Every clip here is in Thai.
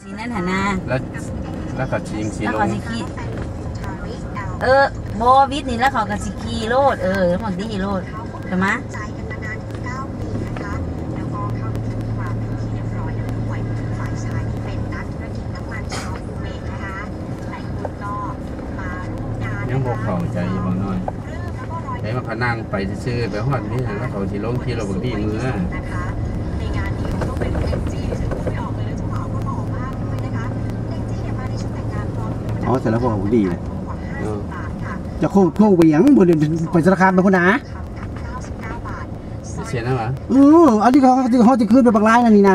สีนั่นหานาแล้วก็ชิงสีลงบอวิทนี่แล้วเขาก็สิกีโลดหมดดีโลดใช่ไหมยังบอกเขาใจบางน้อยไอ้มาพนังไปซื้อไปหอดนี่แล้วเขาสิลงที่เราบางทีมืออ๋อแต่แล้วบอกดีเลยจะโค้งไปยังบนไปธนาคารไปคนหนาเสียนะวะอันนี้เขาจะขึ้นไปบักร้ายนั่นนี่นะ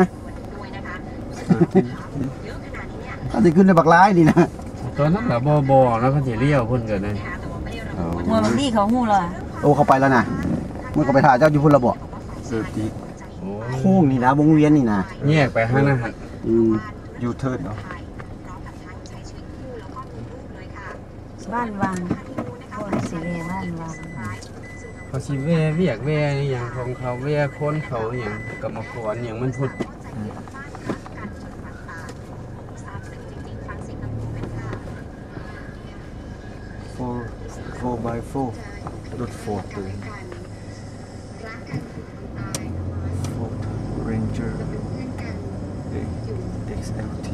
เขาจะขึ้นไปบักร้ายนี่นะตอนนั้นแบบบอแล้วเขาจะเลี้ยวพุ่นกันเลยเมื่อบางทีเขาหู้เลยเขาไปแล้วนะเมื่อเขาไปถ่ายเจ้าอยู่พุ่นระบบโค้งนี่นะวงเวียนนี่นะแยกไปห้างนะฮะยูเทิร์นเนาะบ้านวังคนสิเวบ้านวังเขาสิเวียกอย่างของเขาเวียคนเขาอย่างกับมาขวนอย่างมันพุด 4x4 รถ Ford เลย Ford Ranger XLT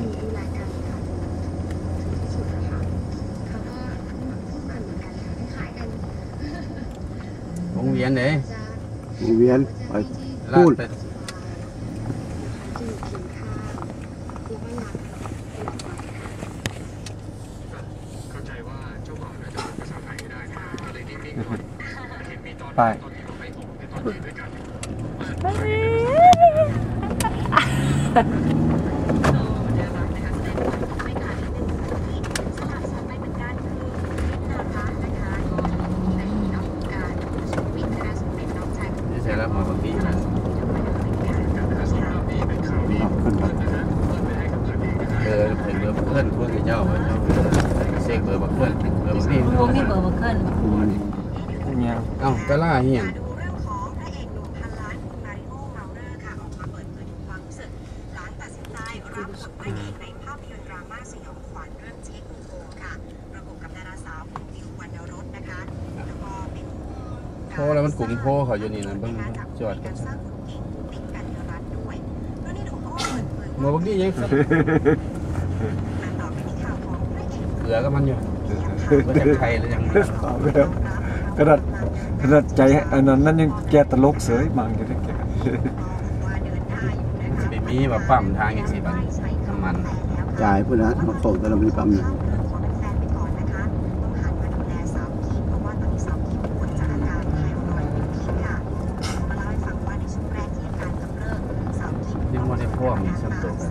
วงเวียนเลยวงเวียนไปพูดไปใช่แล้วมาบางทีนะเห็นเบอร์เพื่อนพวกเจ้าเซ็กเบอร์บักเพื่อนเบอร์บักนี่พวกนี้เบอร์บักเพื่อนเอ้าตะล่าเฮียงโพแล้วมันกลุ่มโพเขาอยู่นี่นะเบิ่งจอดกันเมื่อวันนี้ยังเหลือก็มันอยู่มันจะไทยหรือยังกระดัดใจอันนั้นยังแกตลกเสยบางอยู่ได้แกไม่มีแบบปั๊มทางอย่างสิบันน้ำมันจ่ายพูดนะมาโขกแต่เราไม่ปั๊มนะยังไม่ได้พ่วงมีส้มโตกัน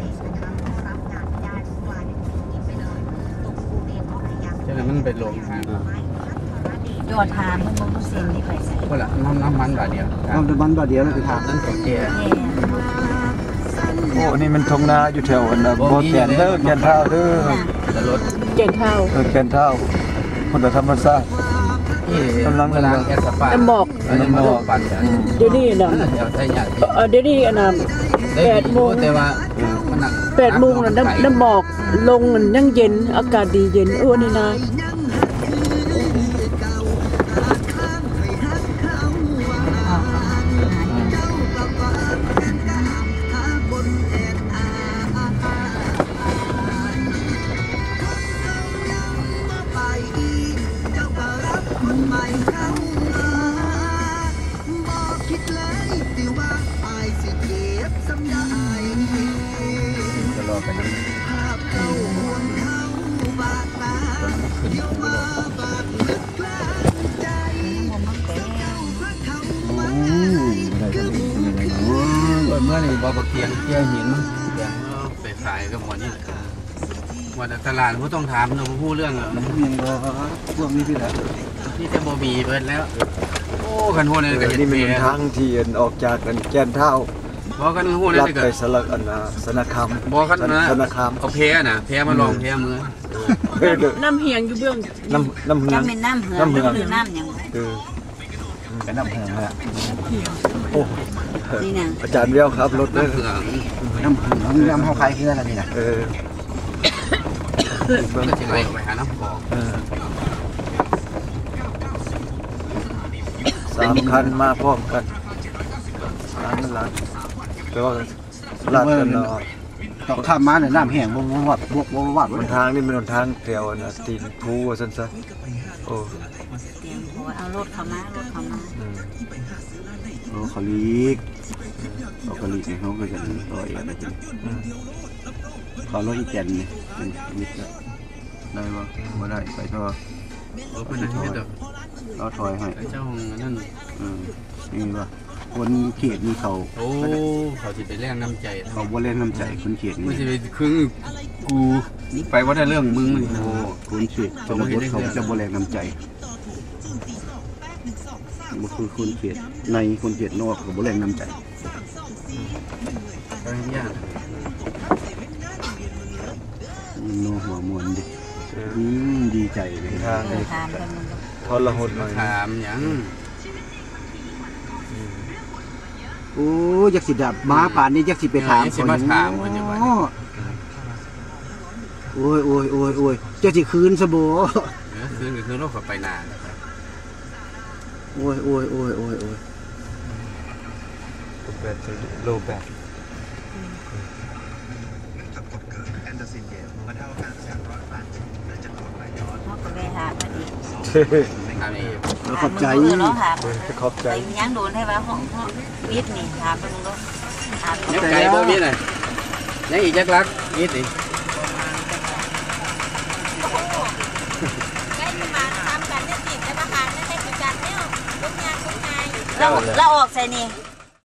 ใช่ไหมมันเป็นลมทางยอดทานมันบ่เซ็นนี่ไปใส่ก็ละน้ำมันบาทเดียวน้ำมันบาทเดียวเลยคือทางนั่นตัวเกียร์โอ้นี่มันทงนาอยู่แถวอันนะโบแกนเด้อแกนเท้าเด้อจะรถแกนเท้าแกนเท้าคนละธรรมชาติกำลังแกนสปาน้ำหมอกปั่นเดี๋ยวนี้นะเดี๋ยวนี้อันนั้น8 โมงแต่ว่า 8 โมงน่ะน้ำหมอกลงยังเย็นอากาศดีเย็นนี่นะเมื่อนี่บอเกียงเกียหินมั้งไปขายกับหมดนี่วันตลาดผู้ต้องถามเราพูดเรื่องพวกนี้พี่แหละที่จะบ่มีเบิดแล้วโอ้กันหัวนี่ก็เห็นมีทางที่ออกจากกันแกนเท้าบอกกันหัวนี่ก็ไปสลักอันนะสนาคามบอกกันนะสนาคามเอาเพะนะเพะมาลองเพะมือน้ำเฮียงอยู่เบื้องน้ำเหืองน้ำเหืองหรือน้ำอย่างไปน้ำแห้งแล้วโอ้นี่นะอาจารย์เบี้ยวครับรถด้วยเผือกน้ำเฮาคายคืออะไรนี่นะเออมันก็จะไหลไปหาน้ำคลอง 3 คันมาพร้อมกันล้านแปลว่าลาดกันเนาะต้องข้ามมาเนี่ยน้ำแห้งบ่วัดหนทางนี่เป็นหนทางแถวนะตีนภูว่าซั่นซะโอ้เตรียมโอ้เอารถเข้ามารถเข้ามาโอ้เขาลีกเขาลีกเขาก็จะต่อยอะไรกันเขารถอีแกนนี่มิดได้บ่ได้ไปท่อโอ้เป็นอะไรที่เด็กเราถอยให้เจ้านั่นนี่ว่าคนเขตนี่เขาโอ้เขาจะไปแรงน้ำใจเขาบ่เล่นน้ำใจคนเขตไม่นี่ใช่ไปครึ่งกูนี่ไปว่าได้เรื่องมึงมันโอ้คนเขตชนบทเขาจะบ่แรงน้ำใจบ่คือคนเขตในคนเขตนอกเขาบ่แรงน้ำใจก็ยากโนหัวมวนดิดีใจเลยทางเอนี่อถามกันมันก็ทรหดหน่อยถามอย่างโอ้ยักษ์สิดับม้าป่านนี้ยักษ์สิไปถามสิมาถามคนอย่างไรโอ้ยเจ้าสิคืนซะบ่คือโรคไปนานโอ้ยโลแบตเขาก็ได้หามาอีกถามเองขอบใจเนาะถามขอบใจไปยังโดนให้ว่าห้องวิทย์นี่ถามไปมึงก็ถามยังไกลบ่มีเลยยังอีกจักรักนิดอีกเราออกใส่นี่